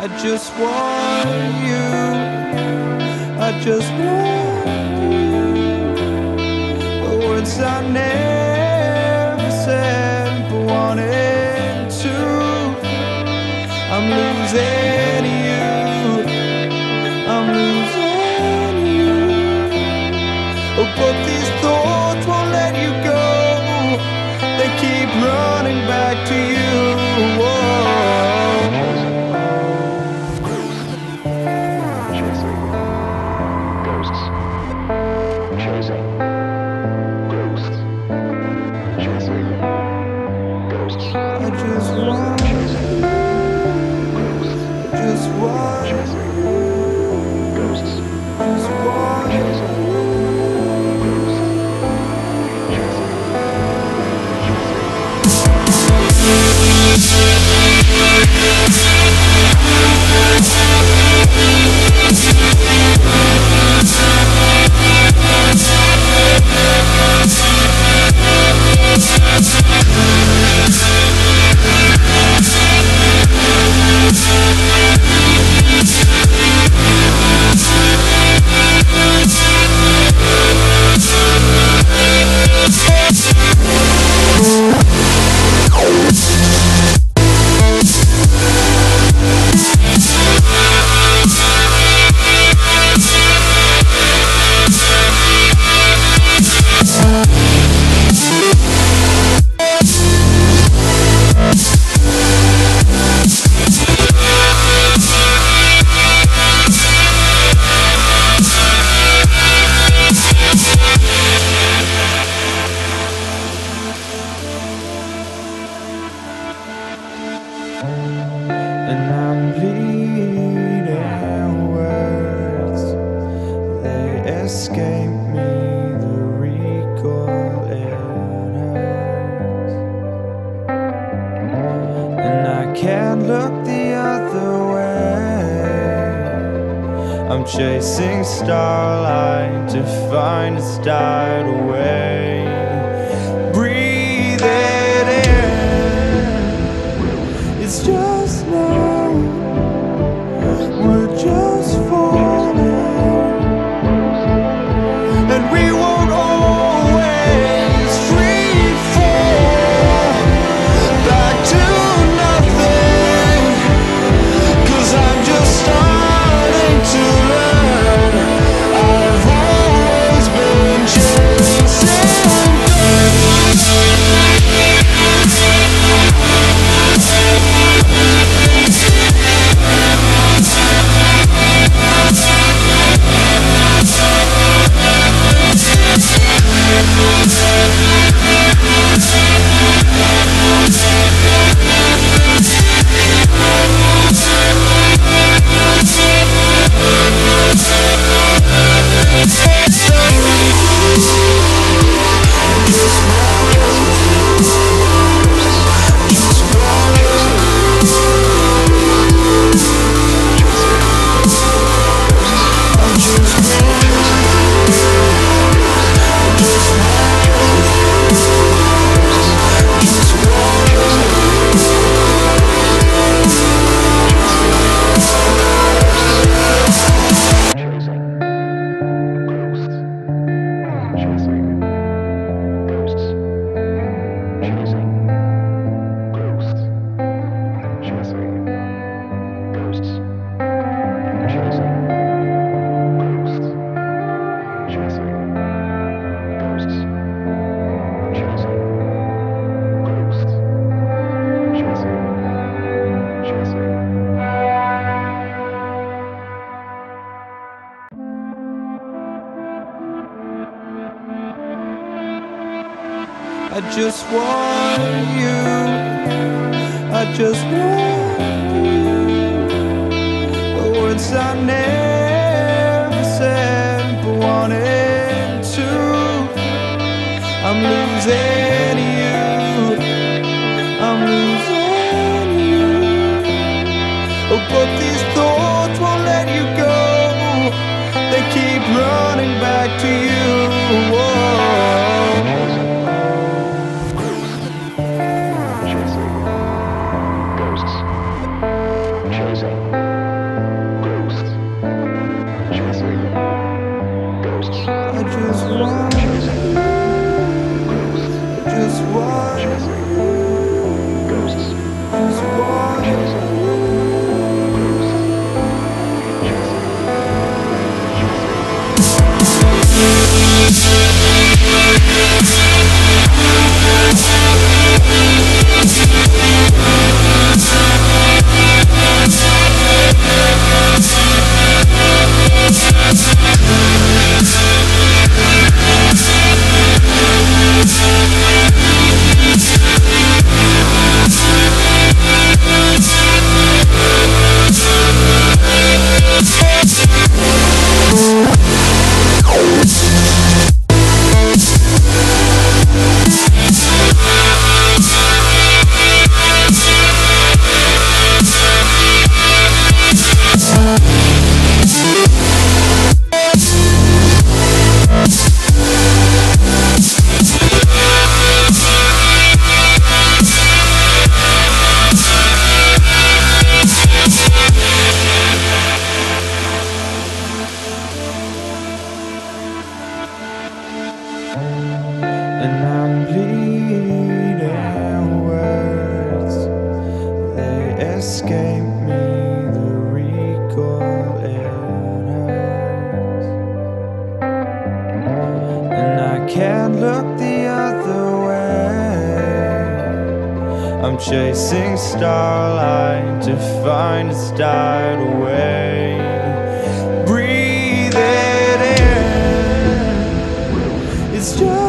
I just want you. I just want you. The words I never said but wanted to. I'm losing you. I'm losing you. Oh, but these thoughts won't let you go. They keep running back to you. Whoa. I just want you. I just want you. Just want you. And I'm bleeding words, they escape me, the recall it hurts. And I can't look the other way. I'm chasing starlight to find it's died away. Breathe it in, it's just now, we're just falling, and we won't always free fall back to nothing, 'cause I'm just starting to learn. I've always been chasing I just want you. I just want you. The words I never said but wanted to. I'm losing you. I'm losing you. Oh, but these thoughts won't let you go. They keep running back to you. Whoa. Chasing. I'm chasing starlight to find it's died away. Breathe it in, it's just